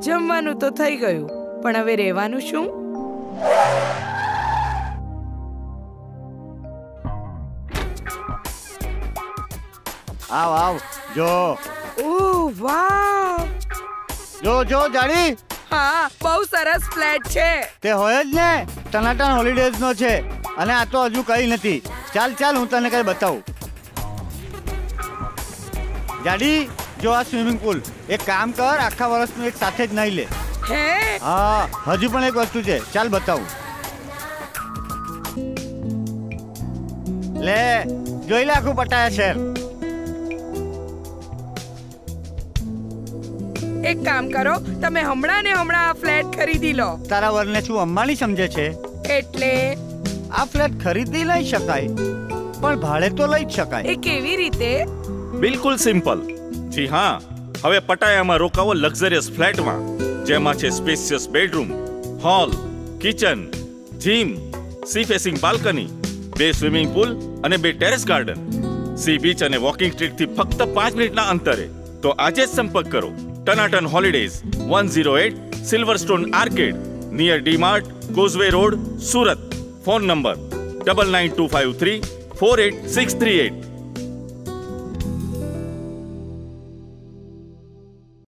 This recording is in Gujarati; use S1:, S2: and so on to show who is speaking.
S1: જમવાનું તો થઈ ગયું, પણ હવે રહેવાનું શું?
S2: આવ આવ જો.
S1: ઓહ વાહ!
S2: જો જો જાડી.
S1: હા, બહુ સરસ ફ્લેટ છે.
S2: તે હોય જ ને, ટનાટન હોલિડેઝ નો છે. અને આ તો હજુ કઈ નથી. ચાલ ચાલ હું તને કઈ બતાવું. જાડી જો આ સ્વિમિંગ પુલ. એક કામ કર, આખા વર્ષનું એક સાથે જ નાઈ લે.
S1: હે?
S2: હા, હજુ પણ એક વસ્તુ છે, ચાલ બતાવું. લે જોઈ લે આખું પટાયા શહેર.
S1: એક કામ કરો, તમે હમણાં ને હમણાં આ ફ્લેટ ખરીદી લો.
S2: તારા વરને શું અંબાણી સમજે છે?
S1: એટલે
S2: આ ફ્લેટ ખરીદી લઈ શકાય, પણ ભાડે તો લઈ જ શકાય.
S1: એ કેવી રીતે?
S3: બિલકુલ સિમ્પલ. જી હા, હવે પટાયામાં રોકાવો લક્ઝરિયસ ફ્લેટમાં, જેમાં છે spacious bedroom, hall, kitchen, gym, sea facing balcony, 2 swimming pool અને 2 ટેરેસ ગાર્ડન, સી બીચ અને વોકિંગ સ્ટ્રીટથી ફક્ત 5 મિનિટના અંતરે. તો આજે જ સંપર્ક કરો Tanatan holidays, 108 silverstone arcade, near D Mart, causeway road, Surat. Phone number 9925348638.